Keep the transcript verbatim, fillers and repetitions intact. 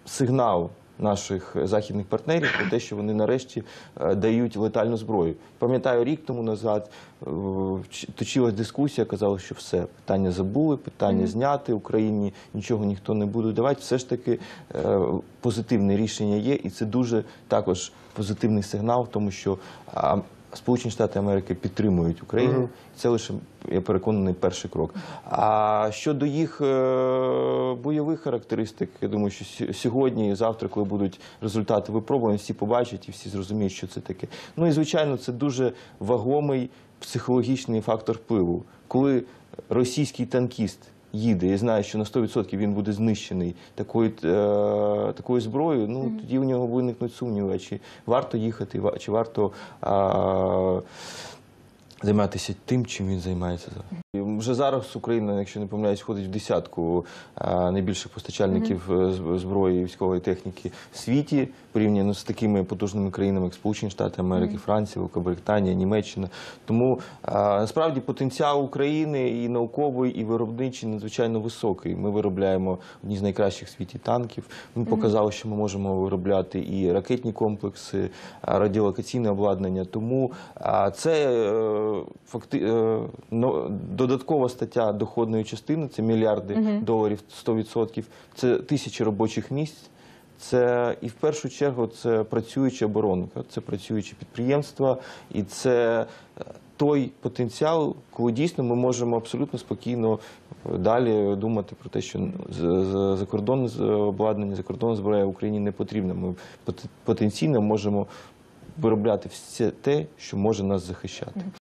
сигнал наших західних партнерів про те, що вони нарешті дають летальну зброю. Пам'ятаю, рік тому назад точилась дискусія, казали, що все, питання забули, питання mm-hmm. зняти, Україні нічого ніхто не буде давати. Все ж таки позитивне рішення є, і це дуже також позитивний сигнал, тому що Сполучені Штати Америки підтримують Україну. Uh-huh. Це лише, я переконаний, перший крок. А щодо їх бойових характеристик, я думаю, що сьогодні і завтра, коли будуть результати випробувань, всі побачать і всі зрозуміють, що це таке. Ну і, звичайно, це дуже вагомий психологічний фактор впливу. Коли російський танкіст їде і знає, що на сто відсотків він буде знищений такою, е, такою зброєю, ну, mm-hmm. тоді в нього виникнуть сумніви, чи варто їхати, чи варто е, займатися тим, чим він займається зараз. Вже зараз Україна, якщо не помиляюсь, входить в десятку а, найбільших постачальників mm-hmm. зброї і військової техніки в світі, порівняно з такими потужними країнами, як Сполучені Штати Америки, mm-hmm. Франція, Великобританія, Німеччина. Тому а, насправді потенціал України і науковий, і виробничий надзвичайно високий. Ми виробляємо одні з найкращих в світі танків. Ми mm-hmm. показали, що ми можемо виробляти і ракетні комплекси, радіолокаційне обладнання. Тому а, це е, факти, е, но, додаткова стаття доходної частини, це мільярди uh-huh. доларів, сто відсотків, це тисячі робочих місць, це і в першу чергу це працююча оборонка, це працюючі підприємства, і це той потенціал, коли дійсно ми можемо абсолютно спокійно далі думати про те, що закордонне обладнання, закордонна зброя Україні не потрібна. Ми потенційно можемо виробляти все те, що може нас захищати.